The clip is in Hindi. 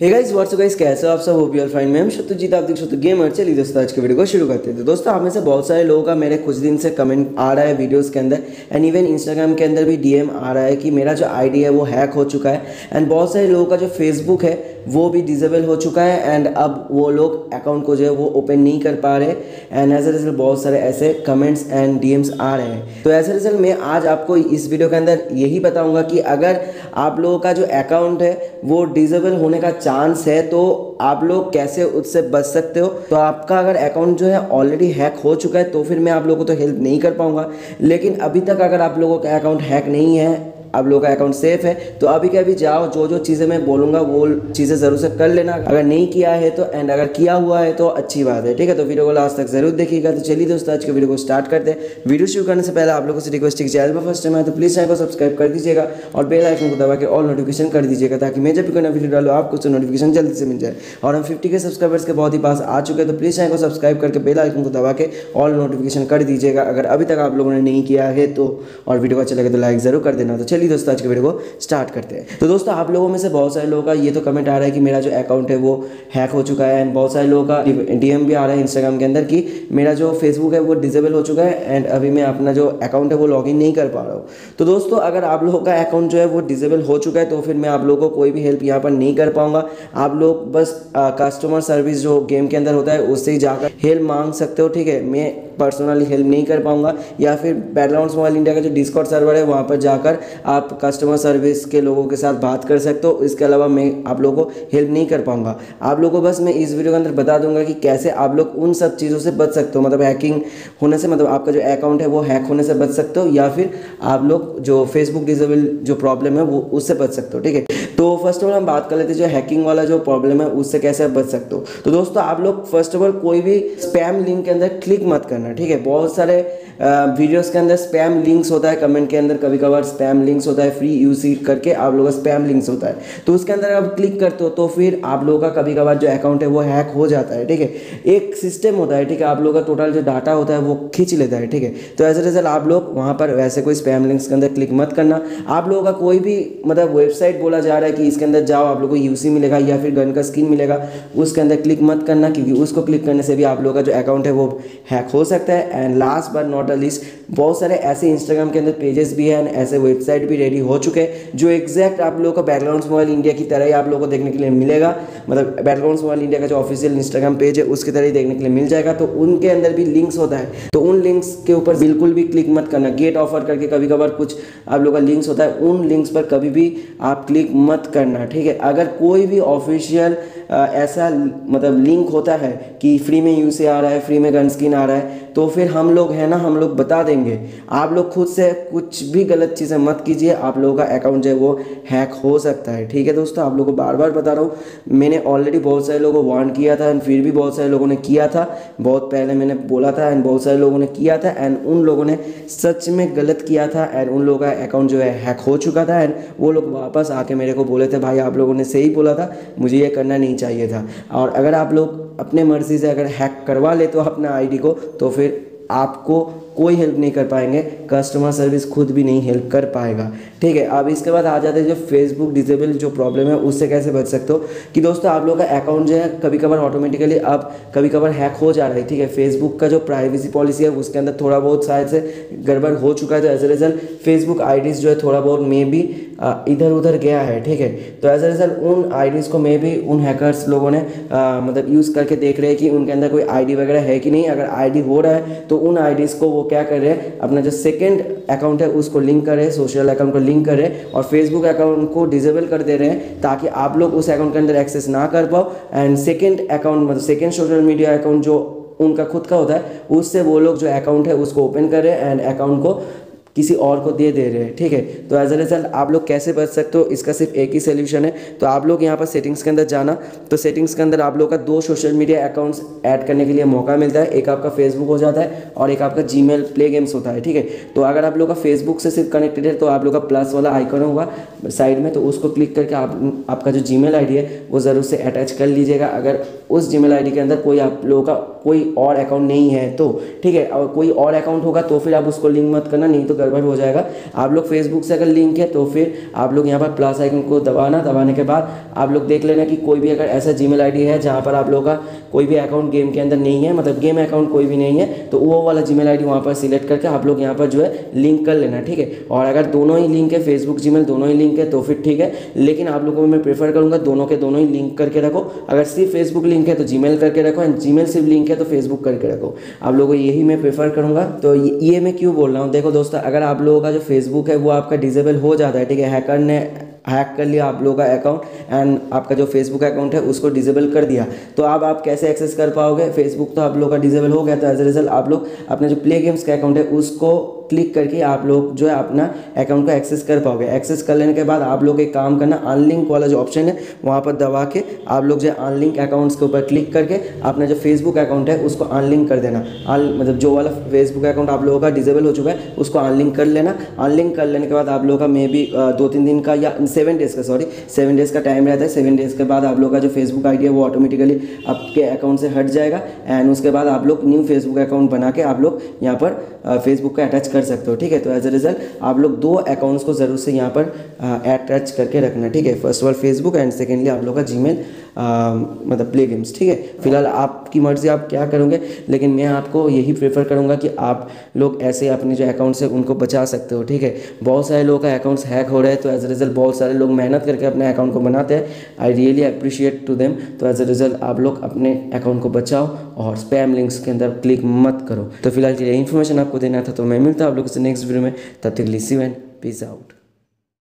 हे गाइस व्हाट्सअप गाइस, कैसे हो आप सब? Hope you are fine. मैं सत्यजीत, आप देख सकते हो गेमर। चलिए दोस्तों, आज के वीडियो को शुरू करते हैं। तो दोस्तों, आप में से बहुत सारे लोगों का मेरे कुछ दिन से कमेंट आ रहा है वीडियोस के अंदर, एंड इवन इंस्टाग्राम के अंदर भी डीएम आ रहा है कि मेरा जो आईडी है वो हैक हो चुका है। एंड बहुत सारे लोगों का जो फेसबुक है वो भी डिसेबल हो चुका है, एंड अब वो लोग अकाउंट को जो है वो ओपन नहीं कर पा रहे। एंड एज अ रिजल्ट बहुत सारे ऐसे कमेंट्स एंड डीएम्स आ रहे हैं। तो एज अ रिजल्ट मैं आज आपको इस वीडियो के अंदर यही बताऊंगा कि अगर आप लोगों का जो अकाउंट है वो डिसेबल होने का चांस है तो आप लोग कैसे उससे बच सकते हो। तो आपका अगर अकाउंट जो है ऑलरेडी हैक हो चुका है तो फिर मैं आप लोगों को तो हेल्प नहीं कर पाऊंगा, लेकिन अभी तक अगर आप लोगों का अकाउंट हैक नहीं है, आप लोगों का अकाउंट सेफ है, तो अभी के अभी जाओ, जो जो चीज़ें मैं बोलूँगा वो चीज़ें ज़रूर से कर लेना। अगर नहीं किया है तो, एंड अगर किया हुआ है तो अच्छी बात है, ठीक है। तो वीडियो को लास्ट तक जरूर देखिएगा। तो चलिए दोस्तों, आज के वीडियो को स्टार्ट करते हैं। वीडियो शुरू करने से पहले आप लोगों से रिक्वेस्ट है कि चैनल पर फर्स्ट टाइम आए तो प्लीज़ चैनल को सब्सक्राइब कर दीजिएगा और बेल आइकन को दबा के ऑल नोटिफिकेशन कर दीजिएगा, ताकि मैं जब भी कोई नया वीडियो डालूँ आपको उससे नोटिफिकेशन जल्दी से मिल जाए। और हम 50 के सब्सक्राइबर्स के बहुत ही पास आ चुके हैं, तो प्लीज़ चैनल को सब्सक्राइब करके बेल आइकन को दबा के ऑल नोटिफिकेशन कर दीजिएगा अगर अभी तक आप लोगों ने नहीं किया है तो। और वीडियो को अच्छा लगे तो लाइक जरूर कर देना। तो चलिए दोस्तों, आज के वीडियो को स्टार्ट करते हैं। तो दोस्तों, आप लोगों में से बहुत सारे लोगों का ये तो कमेंट आ रहा है कि मेरा जो अकाउंट है वो हैक हो चुका है, एंड बहुत सारे लोगों का डीएम भी आ रहा है इंस्टाग्राम के अंदर कि मेरा जो फेसबुक है वो डिसेबल हो चुका है एंड अभी मैं अपना जो अकाउंट है वो लॉगिन नहीं कर पा रहा हूँ। तो दोस्तों, अगर आप लोगों का अकाउंट जो है वो डिसेबल हो चुका है तो फिर मैं आप लोगों को कोई भी हेल्प यहाँ पर नहीं कर पाऊंगा। आप लोग बस कस्टमर सर्विस जो गेम के अंदर होता है उससे ही जाकर हेल्प मांग सकते हो, ठीक है। मैं पर्सनली हेल्प नहीं कर पाऊंगा, या फिर बैटलग्राउंड्स मोबाइल इंडिया का जो डिस्कॉर्ड सर्वर है वहाँ पर जाकर आप कस्टमर सर्विस के लोगों के साथ बात कर सकते हो। इसके अलावा मैं आप लोगों को हेल्प नहीं कर पाऊंगा। आप लोगों को बस मैं इस वीडियो के अंदर बता दूंगा कि कैसे आप लोग उन सब चीज़ों से बच सकते हो, मतलब हैकिंग होने से, मतलब आपका जो अकाउंट है वो हैक होने से बच सकते हो, या फिर आप लोग जो फेसबुक डिसेबल जो प्रॉब्लम है वो उससे बच सकते हो, ठीक है। तो फर्स्ट ऑफ ऑल हम बात कर लेते हैं जो हैकिंग वाला जो प्रॉब्लम है उससे कैसे बच सकते हो। तो दोस्तों, आप लोग फर्स्ट ऑफ ऑल कोई भी स्पैम लिंक के अंदर क्लिक मत करना, ठीक है। बहुत सारे वीडियोस के अंदर स्पैम लिंक्स होता है, कमेंट के अंदर कभी कभार स्पैम लिंक्स होता है, फ्री यूसी करके आप लोगों का स्पैम लिंक्स होता है, तो उसके अंदर आप क्लिक करते हो तो फिर आप लोगों का कभी कभार जो अकाउंट है वो हैक हो जाता है, ठीक है। एक सिस्टम होता है, ठीक है, आप लोगों का टोटल जो डाटा होता है वो खींच लेता है, ठीक है। तो एज अ रिजल्ट आप लोग वहाँ पर वैसे कोई स्पैम लिंक्स के अंदर क्लिक मत करना। आप लोगों का कोई भी मतलब वेबसाइट बोला जा रहा है कि इसके अंदर जाओ आप लोगों को यूसी मिलेगा या फिर गन का स्किन मिलेगा, उसके अंदर क्लिक मत करना, क्योंकि उसको क्लिक करने से भी आप लोगों का जो अकाउंट है वो हैक हो सकता है। And last but not a least, बहुत सारे ऐसे इंस्टाग्राम के अंदर पेजेस भी हैं, ऐसे वेबसाइट भी रेडी हो चुके हैं जो एग्जैक्ट आप लोगों को बैटलग्राउंड्स मोबाइल इंडिया की तरह ही आप लोगों को देखने के लिए मिलेगा, मतलब बैटलग्राउंड्स मोबाइल इंडिया का जो ऑफिशियल इंस्टाग्राम पेज है उसकी तरह ही देखने के लिए मिल जाएगा। तो उनके अंदर भी लिंक्स होता है, तो उन लिंक्स के ऊपर बिल्कुल भी क्लिक मत करना। गेट ऑफर करके कभी कभार कुछ आप लोगों का लिंक्स होता है, उन लिंक्स पर कभी भी आप क्लिक मत करना, ठीक है। अगर कोई भी ऑफिशियल ऐसा मतलब लिंक होता है कि फ्री में यूसी आ रहा है, फ्री में गन स्किन आ रहा है, तो फिर हम लोग है ना, हम लोग बता देंगे। आप लोग खुद से कुछ भी गलत चीज़ें मत कीजिए, आप लोगों का अकाउंट जो है वो हैक हो सकता है, ठीक है दोस्तों। आप लोगों को बार बार बता रहा हूँ, मैंने ऑलरेडी बहुत सारे लोगों को वार्न किया था एंड फिर भी बहुत सारे लोगों ने किया था। बहुत पहले मैंने बोला था एंड बहुत सारे लोगों ने किया था, एंड उन लोगों ने सच में गलत किया था एंड उन लोगों का अकाउंट जो है हैक हो चुका था। एंड वो लोग वापस आके मेरे को बोले थे, भाई आप लोगों ने सही बोला था, मुझे ये करना नहीं चाहिए था। और अगर आप लोग अपने मर्जी से अगर हैक करवा लेते हो अपना आईडी को, तो फिर आपको कोई हेल्प नहीं कर पाएंगे, कस्टमर सर्विस खुद भी नहीं हेल्प कर पाएगा, ठीक है। अब इसके बाद आ जाते हैं जो फेसबुक डिसेबल जो प्रॉब्लम है उससे कैसे बच सकते हो। कि दोस्तों, आप लोगों का अकाउंट जो है कभी कभार ऑटोमेटिकली अब कभी कभार हैक हो जा रहा है, ठीक है। फेसबुक का जो प्राइवेसी पॉलिसी है उसके अंदर थोड़ा बहुत शायद से गड़बड़ हो चुका है, तो as a result Facebook IDs जो है थोड़ा बहुत मे भी इधर उधर गया है, ठीक है। तो एज अ रिजल्ट उन आईडीज़ को मे भी उन हैकर्स लोगों ने मतलब यूज़ करके देख रहे हैं कि उनके अंदर कोई आईडी वगैरह है कि नहीं। अगर आईडी हो रहा है तो उन आईडीज़ को वो क्या कर रहे हैं, अपना जो सेकंड अकाउंट है उसको लिंक कर रहे हैं, सोशल अकाउंट को लिंक कर रहे हैं और फेसबुक अकाउंट को डिसेबल कर दे रहे हैं, ताकि आप लोग उस अकाउंट के अंदर एक्सेस ना कर पाओ। एंड सेकंड अकाउंट मतलब सेकंड सोशल मीडिया अकाउंट जो उनका खुद का होता है उससे वो लोग जो अकाउंट है उसको ओपन कर रहे हैं एंड अकाउंट को किसी और को दे रहे हैं, ठीक है। तो एज अ रिजल्ट आप लोग कैसे बच सकते हो, इसका सिर्फ एक ही सोल्यूशन है। तो आप लोग यहाँ पर सेटिंग्स के अंदर जाना, तो सेटिंग्स के अंदर आप लोग का 2 सोशल मीडिया अकाउंट्स ऐड करने के लिए मौका मिलता है। एक आपका फेसबुक हो जाता है और एक आपका जीमेल प्ले गेम्स होता है, ठीक है। तो अगर आप लोग का फेसबुक से सिर्फ कनेक्टेड है तो आप लोग का प्लस वाला आइकन होगा साइड में, तो उसको क्लिक करके आपका जो जीमेल आईडी है वो ज़रूर से अटैच कर लीजिएगा। अगर उस जीमेल आईडी के अंदर कोई आप लोगों का कोई और अकाउंट नहीं है तो, ठीक है। और कोई और अकाउंट होगा तो फिर आप उसको लिंक मत करना, नहीं तो गड़बड़ हो जाएगा। आप लोग फेसबुक से अगर लिंक है तो फिर आप लोग यहाँ पर प्लस आइकन को दबाने के बाद आप लोग देख लेना कि कोई भी अगर ऐसा जीमेल आईडी है जहाँ पर आप लोगों का कोई भी अकाउंट गेम के अंदर नहीं है, मतलब गेम अकाउंट कोई भी नहीं है, तो वो वाला जीमेल आईडी वहाँ पर सिलेक्ट करके आप लोग यहाँ पर जो है लिंक कर लेना, ठीक है। और अगर दोनों ही लिंक है, फेसबुक जीमेल दोनों ही लिंक है तो फिर ठीक है, लेकिन आप लोगों को मैं प्रेफर करूँगा दोनों के दोनों ही लिंक करके रखो। अगर सिर्फ फेसबुक लिंक है तो जीमेल करके रखो, एंड जीमेल सिर्फ लिंक है तो फेसबुक करके रखो। आप लोगों को यही मैं प्रेफर करूँगा। तो ये मैं क्यों बोल रहा हूँ, देखो दोस्तों, अगर आप लोगों का जो फेसबुक है वो आपका डिसेबल हो जाता है, ठीक है, हैकर ने हैक कर लिया आप लोगों का अकाउंट एंड आपका जो फेसबुक अकाउंट है उसको डिसेबल कर दिया, तो अब आप कैसे एक्सेस कर पाओगे? फेसबुक तो आप लोगों का डिसेबल हो गया, तो एज ए रिजल्ट आप लोग अपने जो प्ले गेम्स का अकाउंट है उसको क्लिक करके आप लोग जो है अपना अकाउंट को एक्सेस कर पाओगे। एक्सेस कर लेने के बाद आप लोग एक काम करना, अनलिंक वाला जो ऑप्शन है वहाँ पर दबा के आप लोग जो है अनलिंक अकाउंट्स के ऊपर क्लिक करके अपना जो फेसबुक अकाउंट है उसको अनलिंक कर देना। मतलब जो वाला फेसबुक अकाउंट आप लोगों का डिसेबल हो चुका है उसको अनलिंक कर लेना। अनलिंक कर लेने के बाद आप लोगों का मे बी 2-3 दिन का या 7 डेज़ का टाइम रहता है। 7 डेज़ के बाद आप लोग का जो फेसबुक आईडी है वो ऑटोमेटिकली आपके अकाउंट से हट जाएगा, एंड उसके बाद आप लोग न्यू फेसबुक अकाउंट बना के आप लोग यहाँ पर फेसबुक का अटैच कर सकते हो, ठीक है। तो एज ए रिजल्ट आप लोग 2 अकाउंट्स को ज़रूर से यहाँ पर अटैच करके रखना, ठीक है। First of all Facebook and secondly आप लोग का जीमेल, मतलब प्ले गेम्स, ठीक है। फिलहाल आपकी मर्ज़ी आप क्या करोगे, लेकिन मैं आपको यही प्रेफर करूँगा कि आप लोग ऐसे अपने जो अकाउंट्स है उनको बचा सकते हो, ठीक है। बहुत सारे लोगों का अकाउंट्स हैक हो रहे हैं, तो एज ए रिजल्ट बहुत सारे लोग मेहनत करके अपने अकाउंट को बनाते हैं। I really appreciate to them. तो एज ए रिजल्ट आप लोग अपने अकाउंट को बचाओ और स्पैम लिंक्स के अंदर क्लिक मत करो। तो फिलहाल के लिए इन्फॉर्मेशन आपको देना था, तो मैं मिलता हूँ आप लोगों से नेक्स्ट वीडियो में। तब तक see you and peace out.